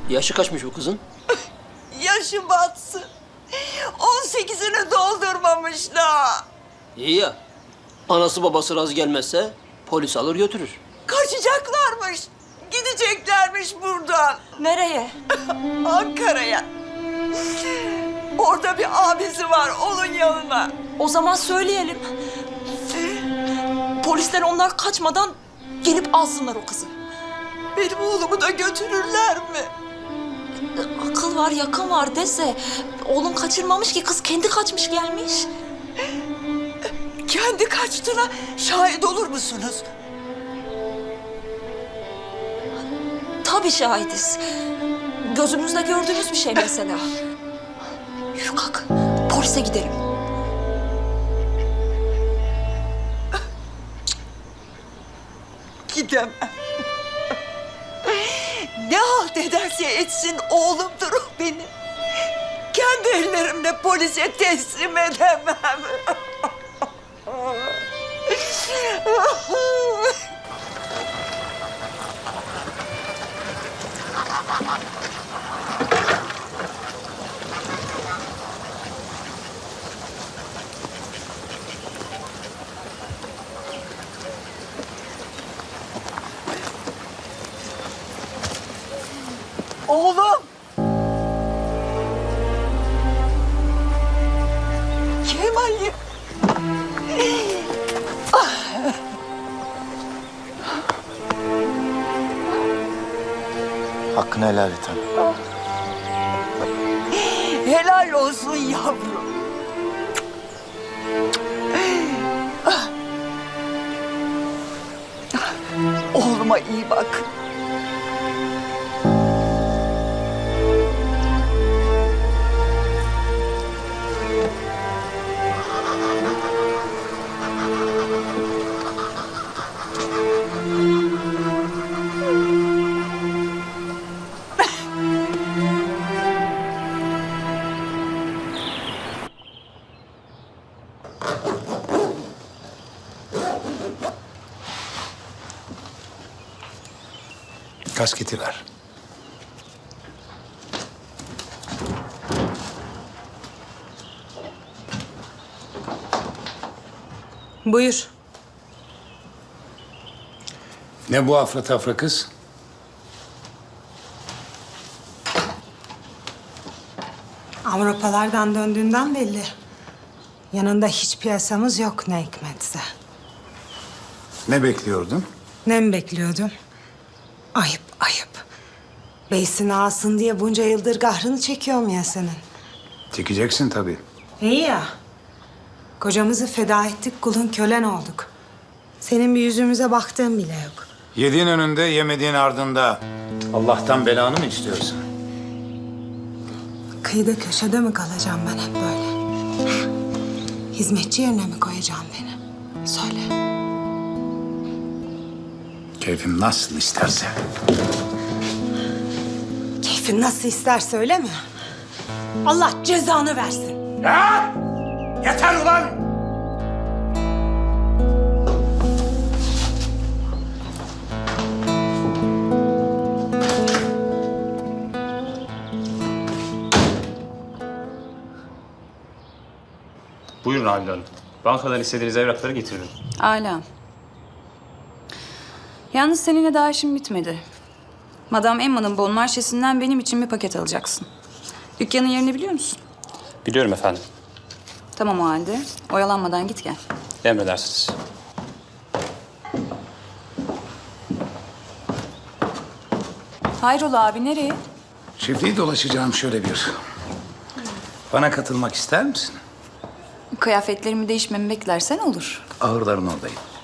Yaşı kaçmış bu kızın? Yaşı batsın. 18'ini doldurmamış daha. İyi ya. Anası babası razı gelmezse polis alır götürür. Kaçacaklarmış. Gideceklermiş buradan. Nereye? Ankara'ya. Orada bir abisi var, onun yanına. O zaman söyleyelim. Polisler onlar kaçmadan gelip alsınlar o kızı. Benim oğlumu da götürürler mi? Akıl var, yakın var dese. Oğlum kaçırmamış ki, kız kendi kaçmış gelmiş. Kendi kaçtığına şahit olur musunuz? Tabii şahidiz. Gözümüzle gördüğümüz bir şey mesela. Yürü kalk, polise gidelim. Gidemem. Ne halt ederse etsin oğlumdur o benim. Kendi ellerimle polise teslim edemem. Oğlum! Kemal'im! Hakkını helal et anne. Helal olsun yavrum. Oğluma iyi bak. Kasketi ver. Buyur. Ne bu afra tafra kız? Avrupalardan döndüğünden belli. Yanında hiç piyasamız yok ne hikmetse. Ne bekliyordun? Ne mi bekliyordum? Ayıp, ayıp. Beysin ağasın diye bunca yıldır kahrını çekiyorum ya senin. Çekeceksin tabii. İyi ya. Kocamızı feda ettik, kulun kölen olduk. Senin bir yüzümüze baktığın bile yok. Yediğin önünde, yemediğin ardında. Allah'tan belanı mı istiyorsun? Kıyıda köşede mi kalacağım ben hep böyle? Hizmetçi yerine mi koyacağım beni? Söyle. Keyfim nasıl isterse. Keyfin nasıl isterse öyle mi? Allah cezanı versin. Ya! Yeter ulan! Buyurun Halil Hanım. Bankadan istediğiniz evrakları getiririm. Âlâ. Yalnız seninle daha işim bitmedi. Madame Emma'nın bon marşesinden benim için bir paket alacaksın. Dükkanın yerini biliyor musun? Biliyorum efendim. Tamam o halde. Oyalanmadan git gel. Emredersiniz. Hayrola abi, nereye? Çiftliği dolaşacağım şöyle bir. Bana katılmak ister misin? Kıyafetlerimi değişmemi beklersen olur. Ahırların oradayım.